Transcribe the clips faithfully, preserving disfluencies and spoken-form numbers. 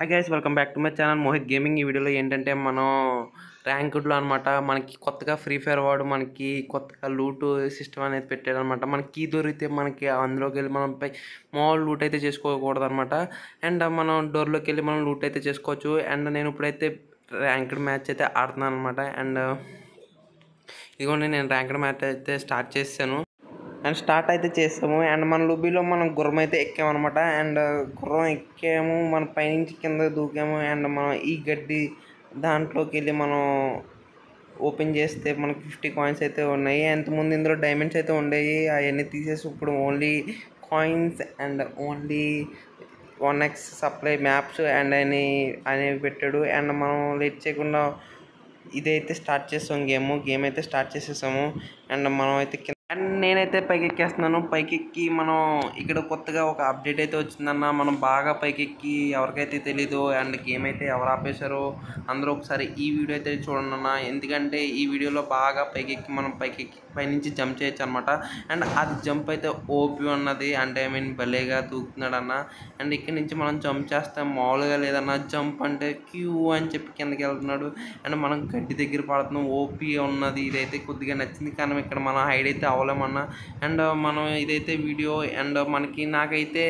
Hi guys, welcome back to my channel Mohit gaming. ఈ వీడియోలో ఏంటంటే మనం ర్యాంకుడ్లో అనమాట మనకి కొత్తగా ఫ్రీ ఫైర్ వాడు మనకి కొత్తగా లూట్ సిస్టమ్ అనేది పెట్టాడు అనమాట. మనకి కీ దొరికితే మనకి అందులోకి వెళ్ళి మనం పై మామూలు లూట్ అయితే చేసుకోకూడదు అనమాట. అండ్ మనం డోర్లోకి వెళ్ళి మనం లూట్ అయితే చేసుకోవచ్చు. అండ్ నేను ఇప్పుడైతే ర్యాంక్డ్ మ్యాచ్ అయితే ఆడుతున్నాను అనమాట. అండ్ ఇదిగోండి నేను ర్యాంక్డ్ మ్యాచ్ అయితే స్టార్ట్ చేశాను అండ్ స్టార్ట్ అయితే చేస్తాము. అండ్ మన లొబీలో మనం గుర్రం అయితే ఎక్కామన్నమాట. అండ్ గుర్రం ఎక్కాము, మన పైనుంచి కింద దూకాము. అండ్ మనం ఈ గడ్డి దాంట్లోకి వెళ్ళి మనం ఓపెన్ చేస్తే మనకు ఫిఫ్టీ కాయిన్స్ అయితే ఉన్నాయి. అంతకుముందు ఇందులో డైమండ్స్ అయితే ఉండేవి, అవన్నీ తీసేసి ఇప్పుడు only coins and only one X supply maps and అని అనేవి పెట్టాడు. అండ్ మనం లేట్ చేయకుండా ఇదైతే స్టార్ట్ చేస్తాం. గేమ్ గేమ్ అయితే స్టార్ట్ చేసేసాము. అండ్ మనం అయితే అండ్ నేనైతే పైకి ఎక్కేస్తున్నాను. పైకి ఎక్కి మనం ఇక్కడ కొత్తగా ఒక అప్డేట్ అయితే వచ్చిందన్న. మనం బాగా పైకి ఎక్కి ఎవరికైతే తెలీదు అండ్ గేమ్ అయితే ఎవరు ఆపేశారో అందరూ ఒకసారి ఈ వీడియో అయితే చూడండి అన్న. ఎందుకంటే ఈ వీడియోలో బాగా పైకి ఎక్కి మనం పైకి ఎక్కి పైనుంచి జంప్ చేయొచ్చు అనమాట. అండ్ అది జంప్ అయితే ఓపీ ఉన్నది, అంటే ఐ మీన్ భలేగా దూకుతున్నాడు అన్న. అండ్ ఇక్కడ నుంచి మనం జంప్ చేస్తాం, మామూలుగా లేదన్న. జంప్ అంటే క్యూ అని చెప్పి కిందకి వెళ్తున్నాడు. అండ్ మనం గడ్డి దగ్గర పడుతున్నాం, ఓపీ ఉన్నది. ఇదైతే కొద్దిగా నచ్చింది, కానీ ఇక్కడ మనం హైడ్ అయితే అవ్వలేమన్నా. అండ్ మనం ఇదైతే వీడియో అండ్ మనకి నాకైతే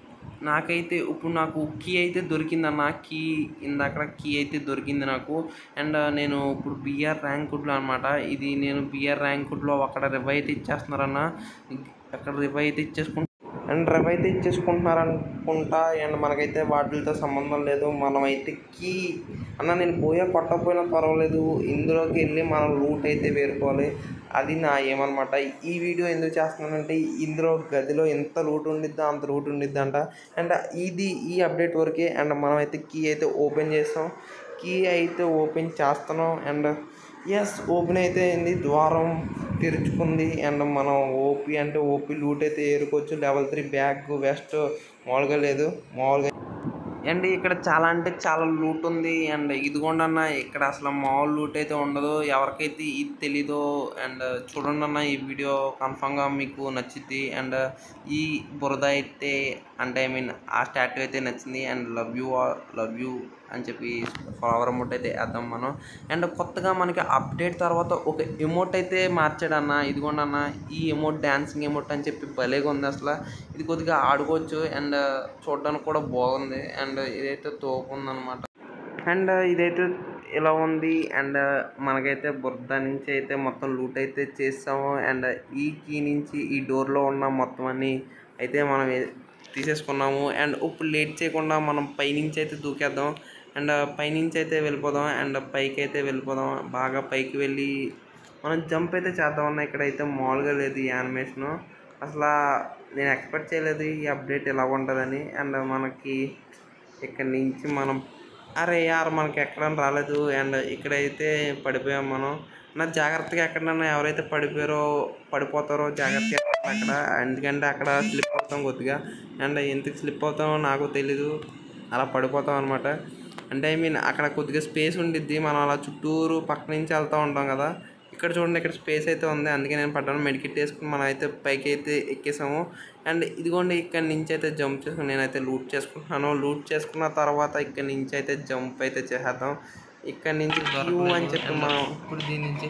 నాకైతే ఇప్పుడు నాకు కీ అయితే దొరికిందన్న. కీ ఇందాక కీ అయితే దొరికింది నాకు. అండ్ నేను ఇప్పుడు బిఆర్ ర్యాంకుడ్లో అనమాట. ఇది నేను బిఆర్ ర్యాంకుడ్లో అక్కడ రివ్ అయితే ఇచ్చేస్తున్నారన్న. అక్కడ రివ్ అయితే ఇచ్చేసుకుంటా అండ్ రివ్ అయితే ఇచ్చేసుకుంటున్నారు అనుకుంటా. అండ్ మనకైతే వాటితో సంబంధం లేదు. మనమైతే కీ అన్న నేను పోయా కొట్టకపోయినా పర్వాలేదు, ఇందులోకి వెళ్ళి మనం లూట్ అయితే వేరుకోవాలి. అది నా ఏమన్నమాట. ఈ వీడియో ఎందుకు చేస్తున్నానంటే ఇందులో గదిలో ఎంత లూట్ ఉండిద్దా అంత లూట్ ఉండిద్ది అంట. అండ్ ఇది ఈ అప్డేట్ వరకే. అండ్ మనమైతే కీ అయితే ఓపెన్ చేస్తాం. కీ అయితే ఓపెన్ చేస్తున్నాం. అండ్ ఎస్ ఓపెన్ అయితే అయింది, ద్వారం తెరుచుకుంది. అండ్ మనం ఓపీ అంటే ఓపీ లూట్ అయితే ఏరుకోవచ్చు. లెవెల్ త్రీ బ్యాగ్ వెస్ట్ మామూలుగా లేదు, మామూలుగా. అండ్ ఇక్కడ చాలా అంటే చాలా లూట్ ఉంది. అండ్ ఇదిగోండి అన్న, ఇక్కడ అసలు మామూలు లూట్ అయితే ఉండదు. ఎవరికైతే ఇది తెలీదో అండ్ చూడండి అన్న, ఈ వీడియో కన్ఫామ్గా మీకు నచ్చింది. అండ్ ఈ బురద అయితే అంటే ఐ మీన్ ఆ స్టాట్యూ అయితే నచ్చింది. And love you love you అని చెప్పి ఫ్లవర్ ఎమోట్ అయితే వేద్దాం మనం. అండ్ కొత్తగా మనకి అప్డేట్ తర్వాత ఒక ఎమోట్ అయితే మార్చాడు అన్న. ఇదిగోండి అన్న, ఈ ఎమోట్ డాన్సింగ్ ఎమోట్ అని చెప్పి భలేగా ఉంది అసలు. ఇది కొద్దిగా ఆడుకోవచ్చు అండ్ చూడడానికి కూడా బాగుంది. అండ్ ఇదైతే తోపుందనమాట. అండ్ ఇదైతే ఇలా ఉంది. అండ్ మనకైతే బురద నుంచి అయితే మొత్తం లూట్ అయితే చేస్తాము. అండ్ ఈ కీ నుంచి ఈ డోర్లో ఉన్న మొత్తం అన్ని అయితే మనం తీసేసుకున్నాము. అండ్ ఇప్పుడు లేట్ చేయకుండా మనం పైనుంచి అయితే దూకేద్దాం. అండ్ పైనుంచి అయితే వెళ్ళిపోదాం. అండ్ పైకి అయితే వెళ్ళిపోదాం. బాగా పైకి వెళ్ళి మనం జంప్ అయితే చేద్దామన్నా. ఇక్కడైతే మామూలుగా లేదు ఈ యానిమేషను. అసలు నేను ఎక్స్పెక్ట్ చేయలేదు ఈ అప్డేట్ ఎలా ఉంటుందని. అండ్ మనకి ఇక్కడి నుంచి మనం అరే యార్ మనకి ఎక్కడని రాలేదు. అండ్ ఇక్కడైతే పడిపోయాం మనం. నా జాగ్రత్తగా ఎక్కడన్నా ఎవరైతే పడిపోయారో పడిపోతారో జాగ్రత్తగా అక్కడ, ఎందుకంటే అక్కడ స్లిప్ అవుతాం కొద్దిగా. అండ్ ఎందుకు స్లిప్ అవుతామో నాకు తెలీదు, అలా పడిపోతాం అనమాట. అంటే ఐ మీన్ అక్కడ కొద్దిగా స్పేస్ ఉండిద్ది, మనం అలా చుట్టూరు పక్క నుంచి వెళ్తూ ఉంటాం కదా. ఇక్కడ చూడండి, ఇక్కడ స్పేస్ అయితే ఉంది, అందుకే నేను పడ్డాను. మెడికిట్ వేసుకుని మనం అయితే పైకి అయితే ఎక్కేసాము. అండ్ ఇదిగోండి ఇక్కడ నుంచి అయితే జంప్ చేసుకుని నేనైతే లూట్ చేసుకుంటున్నాను. లూట్ చేసుకున్న తర్వాత ఇక్కడ నుంచి అయితే జంప్ అయితే చేసేద్దాం. ఇక్కడ నుంచి క్యూ అని చెప్పి మనం ఇప్పుడు దీని నుంచి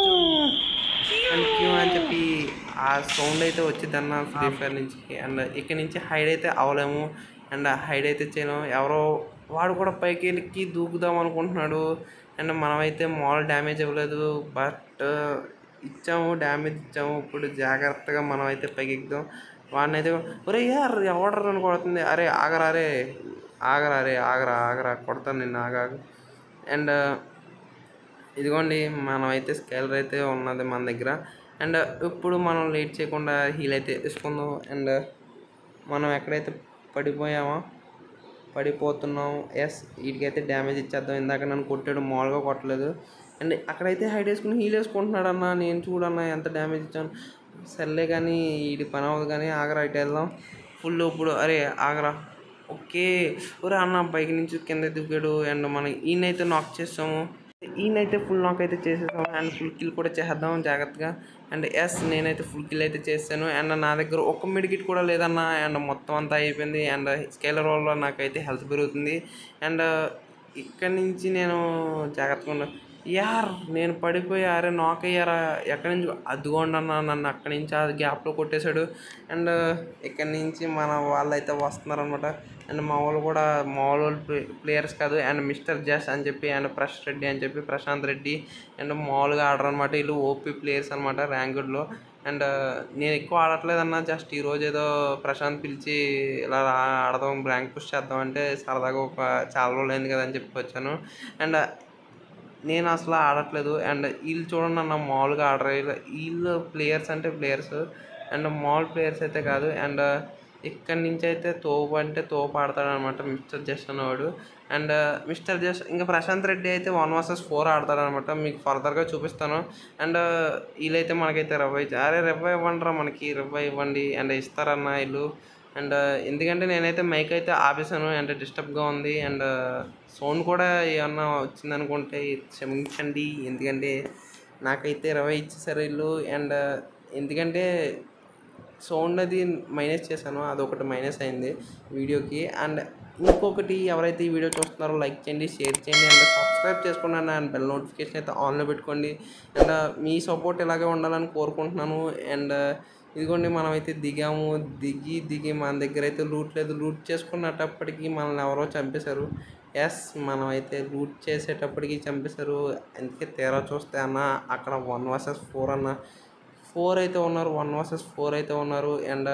అండ్ క్యూ అని చెప్పి ఆ సౌండ్ అయితే వచ్చిందన్న ఫ్రీ ఫైర్ నుంచి. అండ్ ఇక్కడ నుంచి హైడ్ అయితే అవ్వలేము. అండ్ హైడ్ అయితే చేయలేము. ఎవరో వాడు కూడా పైకి వెళ్ళి దూకుదాం అనుకుంటున్నాడు. అండ్ మనమైతే మాల్ డ్యామేజ్ ఇవ్వలేదు, బట్ ఇచ్చాము, డ్యామేజ్ ఇచ్చాము. ఇప్పుడు జాగ్రత్తగా మనం అయితే పైకి ఎక్కుదాం. వాడిని అయితే ఒరే యార్ ఎవడర్ అని కొడుతుంది. అరే ఆగరా, అరే ఆగరా, అరే ఆగరా ఆగరా కొడతాను నిన్ను, ఆగాగు. అండ్ ఇదిగోండి మనమైతే స్కేలర్ అయితే ఉన్నది మన దగ్గర. అండ్ ఇప్పుడు మనం లేట్ చేయకుండా హీల్ అయితే వేసుకుందాం. అండ్ మనం ఎక్కడైతే పడిపోయామో పడిపోతున్నాం. ఎస్ వీటికైతే డ్యామేజ్ ఇచ్చేద్దాం. ఇందాక నన్ను కొట్టాడు, మామూలుగా కొట్టలేదు. అండ్ అక్కడైతే హైడ్ వేసుకుని హీల్ వేసుకుంటున్నాడు అన్న. నేను చూడన్నా ఎంత డ్యామేజ్ ఇచ్చాను. సర్లే కానీ వీడి పని అవ్వదు కానీ ఆగరా, ఇటు వెళ్దాం ఫుల్. ఇప్పుడు అరే ఆగరా, ఓకే ఒరే అన్న బైక్ నుంచి కింద దిగాడు. అండ్ మనం ఈయనైతే నాక్ చేస్తాము. ఈయనైతే ఫుల్ నాక్ అయితే చేసేసాం అండ్ ఫుల్ కిల్ కూడా చేసేద్దాం జాగ్రత్తగా. అండ్ ఎస్ నేనైతే ఫుల్ కిల్ అయితే చేశాను. అండ్ నా దగ్గర ఒక్క మెడికిట్ కూడా లేదన్న. అండ్ మొత్తం అంతా అయిపోయింది. అండ్ స్కేలర్ వల్ల నాకైతే హెల్త్ పెరుగుతుంది. అండ్ ఇక్కడి నుంచి నేను జాగ్రత్తగా ఉన్నా. యార్ నేను పడిపోయి అరే నాక్ అయ్యారా ఎక్కడి నుంచి అదిగోండి అన్న నన్ను అక్కడి నుంచి ఆ గ్యాప్లో కొట్టేశాడు. అండ్ ఇక్కడి నుంచి మన వాళ్ళు అయితే వస్తున్నారనమాట. అండ్ మా వాళ్ళు కూడా మామూలు ప్లేయర్స్ కాదు. అండ్ మిస్టర్ జస్ అని చెప్పి అండ్ ప్రశ్ రెడ్డి అని చెప్పి ప్రశాంత్ రెడ్డి అండ్ మామూలుగా ఆడరు అనమాట. వీళ్ళు ఓపీ ప్లేయర్స్ అనమాట ర్యాంకుడ్లో. అండ్ నేను ఎక్కువ ఆడట్లేదన్నా. జస్ట్ ఈరోజు ఏదో ప్రశాంత్ పిలిచి ఇలా ఆడదాం ర్యాంక్ పుష్ చేద్దాం అంటే సరదాగా ఒక చాలా రోజులు అయింది కదా అని చెప్పి వచ్చాను. అండ్ నేను అసలు ఆడట్లేదు. అండ్ వీళ్ళు చూడండి అన్న మామూలుగా ఆడరు. వీళ్ళు వీళ్ళు ప్లేయర్స్ అంటే ప్లేయర్స్ అండ్ మామూలు ప్లేయర్స్ అయితే కాదు. అండ్ ఇక్కడి నుంచి అయితే తోపు అంటే తోపు ఆడతాడు అనమాట మిస్టర్ జస్ అనేవాడు. అండ్ మిస్టర్ జస్ ఇంకా ప్రశాంత్ రెడ్డి అయితే వన్ వర్సెస్ ఫోర్ ఆడతాడు అనమాట. మీకు ఫర్దర్గా చూపిస్తాను. అండ్ వీళ్ళైతే మనకైతే రవ్వ ఇచ్చి అరే రవ్వ ఇవ్వండి రా మనకి రవ్వ ఇవ్వండి అండ్ ఇస్తారన్న వీళ్ళు. అండ్ ఎందుకంటే నేనైతే మైక్ అయితే ఆపేసాను. అంటే డిస్టర్బ్గా ఉంది. అండ్ సౌండ్ కూడా ఏమన్నా వచ్చిందనుకుంటే క్షమించండి. ఎందుకంటే నాకైతే ఇరవై ఇచ్చేసారు వీళ్ళు. అండ్ ఎందుకంటే సౌండ్ అది మైనస్ చేశాను. అదొకటి మైనస్ అయింది వీడియోకి. అండ్ ఇంకొకటి ఎవరైతే ఈ వీడియో చూస్తున్నారో లైక్ చేయండి, షేర్ చేయండి అండ్ సబ్స్క్రైబ్ చేసుకోండి అండ్ బెల్ నోటిఫికేషన్ అయితే ఆన్లో పెట్టుకోండి. అండ్ మీ సపోర్ట్ ఇలాగే ఉండాలని కోరుకుంటున్నాను. అండ్ ఇదిగోండి మనమైతే దిగాము. దిగి దిగి మన దగ్గర అయితే లూట్ లేదు. లూట్ చేసుకున్నప్పటికీ మనల్ని ఎవరో చంపేశారు. ఎస్ మనమైతే లూట్ చేసేటప్పటికి చంపేశారు. అందుకే తీరా చూస్తే అన్న అక్కడ వన్ వర్సెస్ ఫోర్ అన్న ఫోర్ అయితే ఉన్నారు. వన్ వర్సెస్ ఫోర్ అయితే ఉన్నారు. అండ్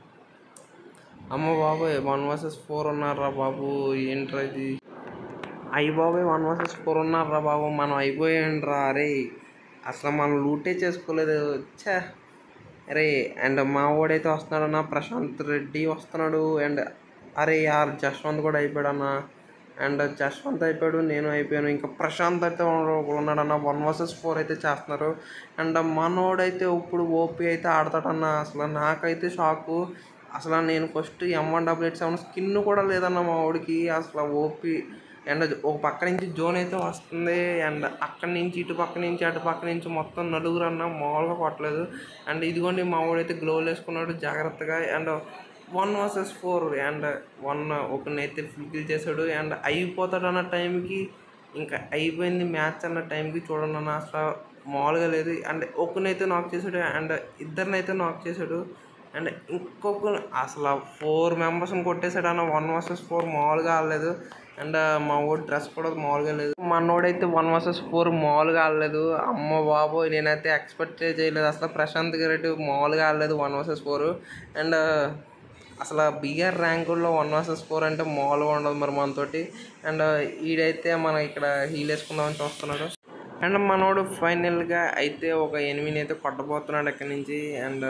అమ్మ బాబోయ్ వన్ వర్సెస్ ఫోర్ ఉన్నారా బాబు ఏంట్రా ఇది అయ్యి బాబోయ్ వన్ వర్సెస్ ఫోర్ ఉన్నారా బాబు మనం అయిపోయాం రా. అరే అసలు మనం లూటే చేసుకోలేదు ఛా అరే. అండ్ మా వాడైతే వస్తున్నాడన్న ప్రశాంత్ రెడ్డి వస్తున్నాడు. అండ్ అరే యార్ జశ్వంత్ కూడా అయిపోయాడు అన్న. అండ్ జశ్వంత్ అయిపోయాడు నేను అయిపోయాను. ఇంకా ప్రశాంత్ అయితే ఉన్నాడన్న. వన్ వర్సెస్ ఫోర్ అయితే చేస్తున్నారు. అండ్ మనోడైతే ఇప్పుడు ఓపీ అయితే ఆడతాడన్న. అసలు నాకైతే షాకు. అసలు నేను first M one double eight seven skin కూడా లేదన్న మా వాడికి. అసలు ఓపీ. అండ్ ఒక పక్క నుంచి జోన్ అయితే వస్తుంది. అండ్ అక్కడి నుంచి ఇటు పక్క నుంచి అటు పక్క నుంచి మొత్తం నలుగురు అన్న మామూలుగా కొట్టలేదు. అండ్ ఇదిగోండి మా వాడైతే గ్లోవ్లు వేసుకున్నాడు జాగ్రత్తగా. And one versus four and one ఒకనైతే ఫుల్ కిల్ చేశాడు. అండ్ అయిపోతాడు అన్న టైంకి ఇంకా అయిపోయింది మ్యాచ్ అన్న టైంకి చూడండి అన్న అసలు మామూలుగా లేదు. అండ్ ఒకనైతే నాక్ చేశాడు. అండ్ ఇద్దరినైతే నాక్ చేశాడు. అండ్ ఇంకొక అసలు ఫోర్ మెంబర్స్ని కొట్టేశాడు అన్న. వన్ వర్సెస్ ఫోర్ మామూలుగా ఆడలేదు. అండ్ మా వాడు డ్రెస్ కూడా మామూలుగా లేదు. మనోడైతే వన్ వర్సెస్ ఫోర్ మామూలుగా ఆడలేదు. అమ్మ బాబోయ్ నేనైతే ఎక్స్పెక్ట్ చేయలేదు. అసలు ప్రశాంత్ రెడ్డి మామూలుగా ఆడలేదు వన్ వర్సెస్ ఫోర్. అండ్ అసలు బిఆర్ ర్యాంకుల్లో వన్ వర్సెస్ ఫోర్ అంటే మామూలుగా ఉండదు మరి మనతోటి. అండ్ ఈడైతే మనం ఇక్కడ హీల్ వేసుకుందామని చూస్తున్నాడు. అండ్ మనోడు ఫైనల్గా అయితే ఒక ఎనిమిది అయితే కొట్టబోతున్నాడు ఇక్కడి నుంచి. అండ్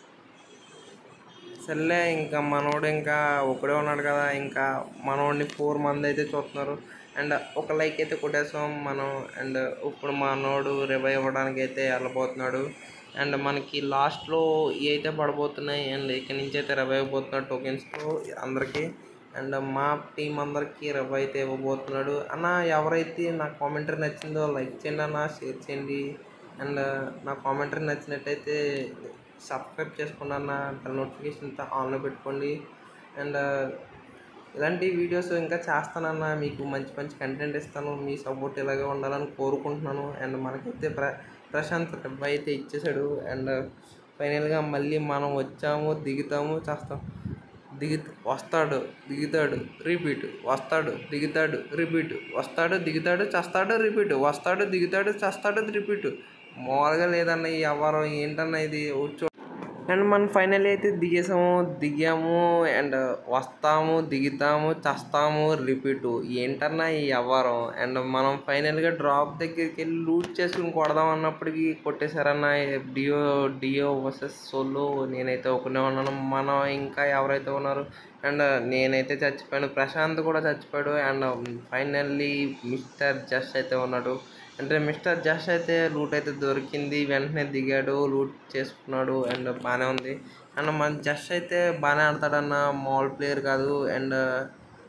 సర్లే ఇంకా మనోడు ఇంకా ఒకడే ఉన్నాడు కదా. ఇంకా మనోడిని ఫోర్ మంది అయితే చూస్తున్నారు. అండ్ ఒక లైక్ అయితే కొట్టేసాం మనం. అండ్ ఇప్పుడు మనోడు రివైవ్ అవ్వడానికి అయితే వెళ్ళబోతున్నాడు. అండ్ మనకి లాస్ట్లో ఏ అయితే పడబోతున్నాయి. అండ్ ఇక్కడి నుంచి అయితే రివైవ్ అయిపోతున్నాడు టోకెన్స్తో అందరికీ. అండ్ మా టీం అందరికీ రివైవ్ అయితే ఇవ్వబోతున్నాడు అన్న. ఎవరైతే నా కామెంటరీ నచ్చిందో లైక్ చేయండి అన్న, షేర్ చేయండి. అండ్ నా కామెంటరీ నచ్చినట్టయితే సబ్స్క్రైబ్ చేసుకోండి అన్న. బెల్ నోటిఫికేషన్ అంతా ఆన్లో పెట్టుకోండి. అండ్ ఇలాంటి వీడియోస్ ఇంకా చేస్తానన్న. మీకు మంచి మంచి కంటెంట్ ఇస్తాను. మీ సపోర్ట్ ఇలాగే ఉండాలని కోరుకుంటున్నాను. అండ్ మనకైతే ప్ర ప్రశాంత్ రెడ్డి అయితే ఇచ్చేసాడు. అండ్ ఫైనల్గా మళ్ళీ మనం వచ్చాము దిగుతాము చేస్తాం. దిగి వస్తాడు దిగుతాడు రిపీట్ వస్తాడు దిగుతాడు రిపీట్ వస్తాడు దిగుతాడు చేస్తాడు రిపీట్ వస్తాడు దిగుతాడు చేస్తాడు రిపీట్. మామూలుగా లేదన్న ఈ వ్యవహారం ఏంటన్నా ఇది. అండ్ మనం ఫైనల్ అయితే దిగేసాము దిగాము. అండ్ వస్తాము దిగుతాము చేస్తాము రిపీట్ ఏంటన్నా ఈ వ్యవహారం. అండ్ మనం ఫైనల్గా డ్రాప్ దగ్గరికి వెళ్ళి లూట్ చేసుకుని కొడదాం అన్నప్పటికీ కొట్టేశారన్న. డియో డియో వర్సెస్ సోలో నేనైతే ఒకనే ఉన్నాను. మనం ఇంకా ఎవరైతే ఉన్నారు. అండ్ నేనైతే చచ్చిపోయాను. ప్రశాంత్ కూడా చచ్చిపోయాడు. అండ్ ఫైనల్లీ మిస్టర్ జస్ అయితే ఉన్నాడు. అంటే మిస్టర్ జస్ అయితే లూట్ అయితే దొరికింది. వెంటనే దిగాడు లూట్ చేసుకున్నాడు. అండ్ బాగానే ఉంది. అండ్ మన జస్ అయితే బాగానే ఆడతాడన్న. మామూలు ప్లేయర్ కాదు. అండ్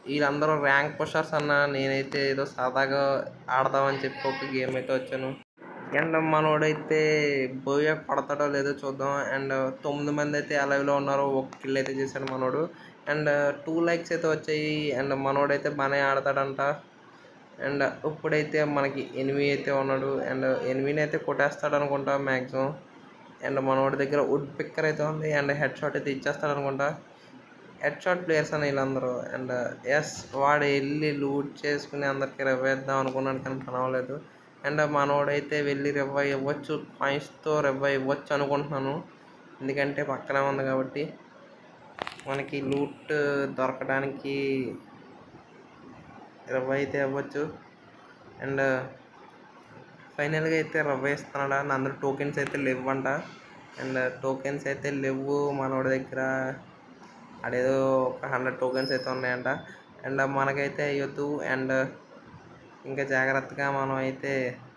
వీళ్ళందరూ ర్యాంక్ పుషర్స్ అన్న. నేనైతే ఏదో సరదాగా ఆడదామని చెప్పి ఒక గేమ్ అయితే వచ్చాను. అండ్ మనోడైతే బోయ కొడతాడో లేదో చూద్దాం. అండ్ తొమ్మిది మంది అయితే అలైవ్లో ఉన్నారు. ఒక కిల్ అయితే చేశాడు మనోడు. అండ్ టూ లైక్స్ అయితే వచ్చాయి. అండ్ మనోడైతే బాగానే ఆడతాడంట. అండ్ ఇప్పుడైతే మనకి ఎనిమి అయితే ఉన్నాడు. అండ్ ఎనిమిని అయితే కొట్టేస్తాడు అనుకుంటా మ్యాక్సిమం. అండ్ మనోడి దగ్గర వుడ్ పిక్కర్ అయితే ఉంది. అండ్ హెడ్ షాట్ అయితే ఇచ్చేస్తాడు అనుకుంటా. హెడ్ షాట్ ప్లేయర్స్ అని వీళ్ళందరూ. అండ్ ఎస్ వాడు వెళ్ళి లూట్ చేసుకుని అందరికి రెవ్వేద్దాం అనుకున్నాను, కానీ కనవలేదు. అండ్ మనోడైతే వెళ్ళి రెవ్వ ఇవ్వచ్చు, పాయింట్స్తో రెవ్వ ఇవ్వచ్చు అనుకుంటున్నాను. ఎందుకంటే పక్కనే ఉంది కాబట్టి మనకి లూట్ దొరకడానికి రెవ్వ అయితే ఇవ్వచ్చు. అండ్ ఫైనల్గా అయితే రవ్వ ఇస్తున్నాడా అని అందరూ టోకెన్స్ అయితే లేవంట. అండ్ టోకెన్స్ అయితే లేవు మనోడి దగ్గర. అదేదో ఒక హండ్రెడ్ టోకెన్స్ అయితే ఉన్నాయంట. అండ్ మనకైతే అయ్యొద్దు. అండ్ ఇంకా జాగ్రత్తగా మనం అయితే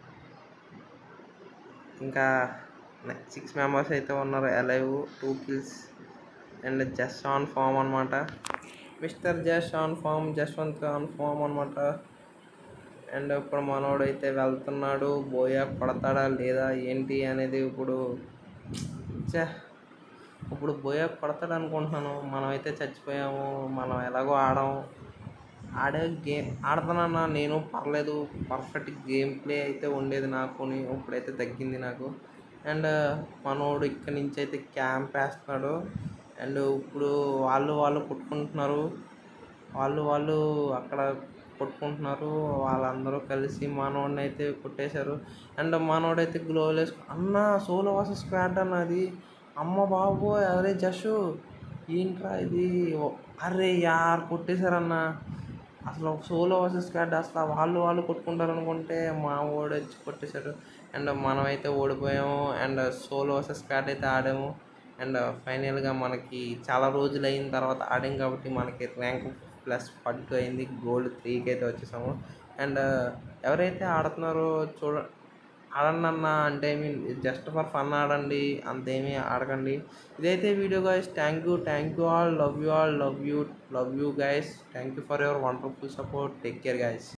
ఇంకా సిక్స్ మెంబర్స్ అయితే ఉన్నారు alive, two kills. And just on form అనమాట. Mister just on form, Jaswanth on form అనమాట. అండ్ ఇప్పుడు మనోడైతే వెళ్తున్నాడు. బోయా కొడతాడా లేదా ఏంటి అనేది ఇప్పుడు చే ఇప్పుడు బోయా కొడతాడు అనుకుంటున్నాను. మనం అయితే చచ్చిపోయాము. మనం ఎలాగో ఆడాము. ఆడే గేమ్ ఆడుతున్నాను నేను, పర్లేదు. పర్ఫెక్ట్ గేమ్ ప్లే అయితే ఉండేది నాకు. ఇప్పుడైతే తగ్గింది నాకు. అండ్ మనోడు ఇక్కడి నుంచి అయితే క్యాంప్ వేస్తున్నాడు. అండ్ ఇప్పుడు వాళ్ళు వాళ్ళు కొట్టుకుంటున్నారు. వాళ్ళు వాళ్ళు అక్కడ కొట్టుకుంటున్నారు. వాళ్ళందరూ కలిసి మనోడిని అయితే కొట్టేశారు. అండ్ మనోడైతే గ్లోవల్ వేసుకు అన్న సోలో వర్సెస్ స్క్వాడ్ అన్నది. అమ్మ బాబు అరే జషు ఏంట్రా ఇది, అరే యార్ కొట్టేశారన్న. అసలు సోలో వర్సెస్ స్క్వాడ్ అసలు వాళ్ళు వాళ్ళు కొట్టుకుంటారు అనుకుంటే మా ఓడి వచ్చి కొట్టేశారు. అండ్ మనమైతే ఓడిపోయాము. అండ్ సోలో వర్సెస్ స్క్వాడ్ అయితే ఆడాము. అండ్ ఫైనల్గా మనకి చాలా రోజులు అయిన తర్వాత ఆడాం కాబట్టి మనకి ర్యాంక్ ప్లస్ ఫార్టీ టూ అయింది. గోల్డ్ త్రీకి అయితే వచ్చేసాము. అండ్ ఎవరైతే ఆడుతున్నారో చూడ ఆడండి అన్న, అంటే I mean just for fun ఆడండి, అంతేమీ ఆడకండి. ఇదైతే video guys. Thank you thank you all, love you all, love you love you guys. Thank you for your wonderful support. Take care guys.